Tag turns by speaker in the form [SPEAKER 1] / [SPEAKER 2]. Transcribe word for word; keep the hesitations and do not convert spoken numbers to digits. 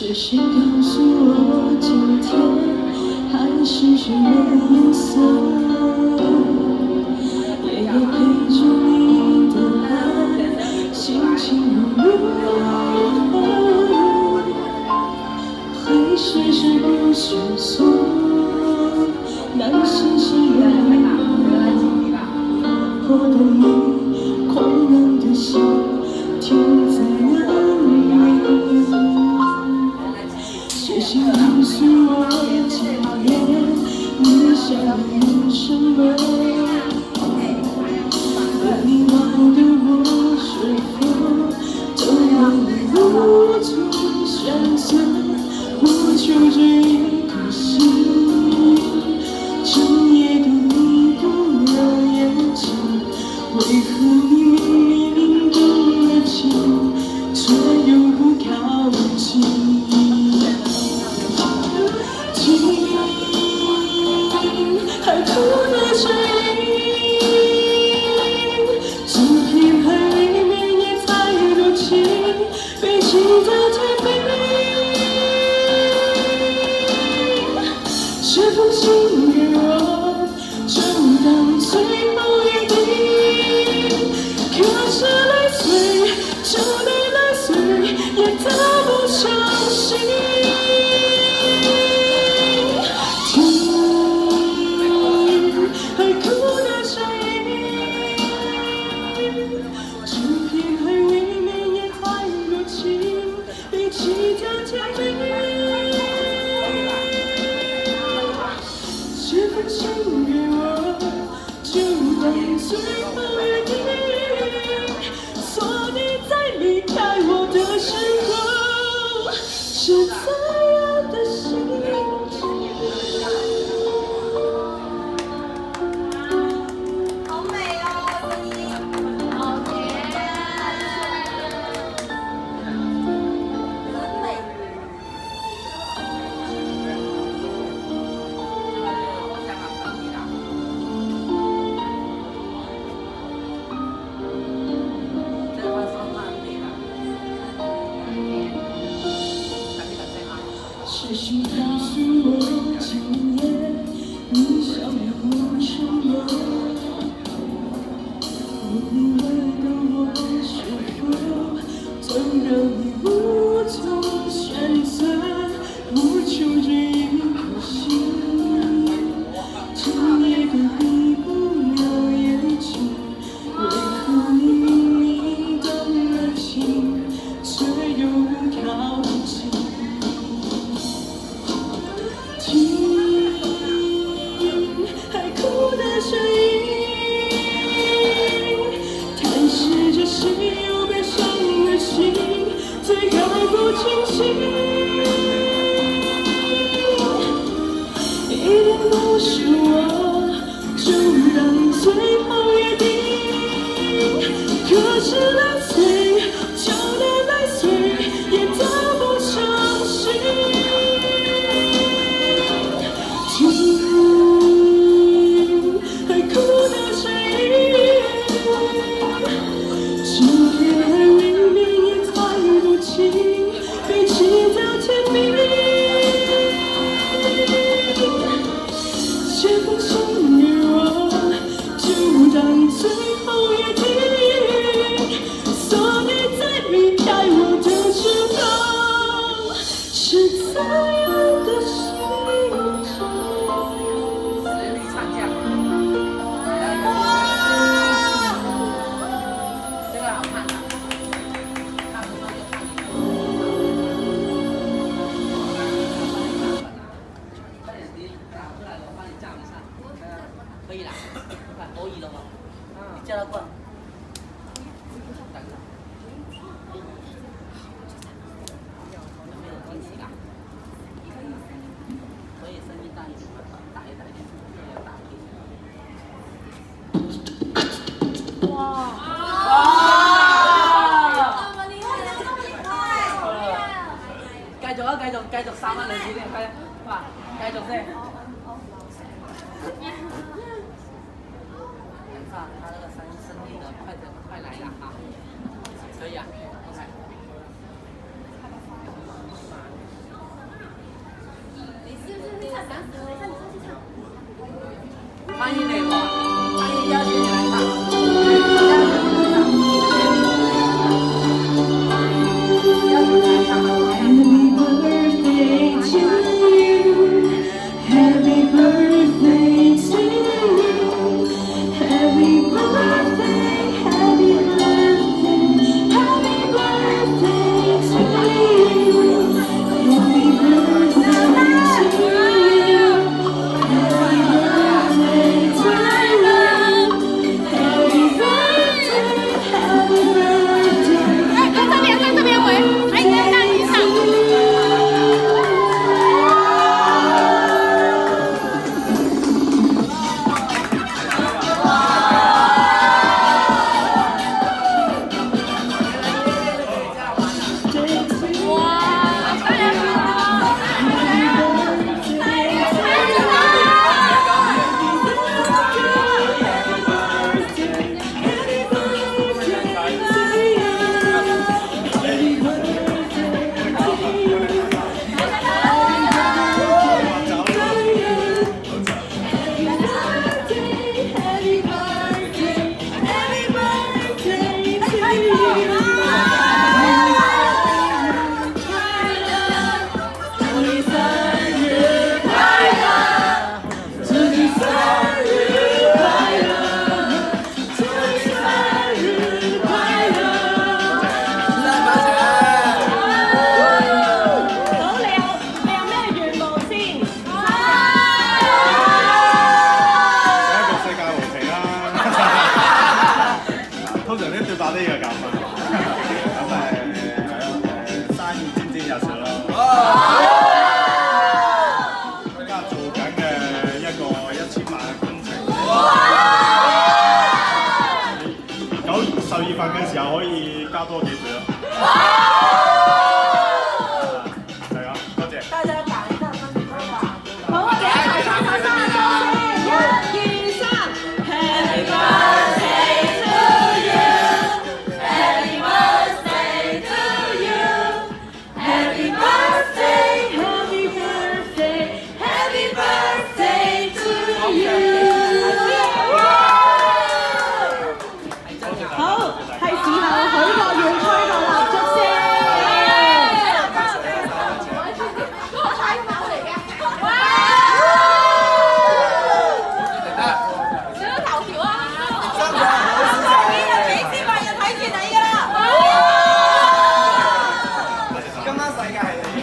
[SPEAKER 1] 是谁告诉我今天海是什么颜色？夜夜陪着你的爱，心情如何？会是谁不选错？难信心软破的你，狂热的心停在哪里？写信告诉我今夜你想要什么？被你忘的我是否都让你无从选择？我就这一颗心，整夜都离不了眼睛。为何你明明动了情，却又不靠近？听海哭的声音，整片海里面也太多情，悲情的天边。这封信给我，就当最后约定。可是来岁，就得来岁，也得不相信。听海哭的声音，整片海里面也太多情，悲情的天边。这封信给我，就当最后约定。锁你在离开我的时候，是怎样的心情？
[SPEAKER 2] 好美哦，声音，好甜，真美。
[SPEAKER 1] 是谁告诉我今夜你想要什么？你为的我是否总让你无从选择？我就这一颗心，整夜都闭不了眼睛。为何你明明动了情，却又不靠近？听海哭的声音，探视着谁又悲伤的心，最还不清醒。一定不是我，就让最后约定。可是来岁，就得来岁，也得不相信。听海哭的声音，整片海里面也太多情，悲情的天边。这封信给我，就当最后约定。锁你在离开我的时候，是怎样的心情？
[SPEAKER 3] 实力唱将，这个好看的，看不看就看你。快点，你打出来，我帮你站一下。可以啦，看可以了吗？你叫他过来。没有惊喜啦。可以声音大一点，大一点，大一点。哇！
[SPEAKER 2] 哇！你为什么那么厉害？
[SPEAKER 3] 繼續啊，繼續繼續三蚊兩紙先，快啲，哇！繼續先。等下他那个声声音的快点快来了啊！可以啊 ，OK。 欢迎哪个？欢迎邀请你来唱。
[SPEAKER 4] 今晚世界係你。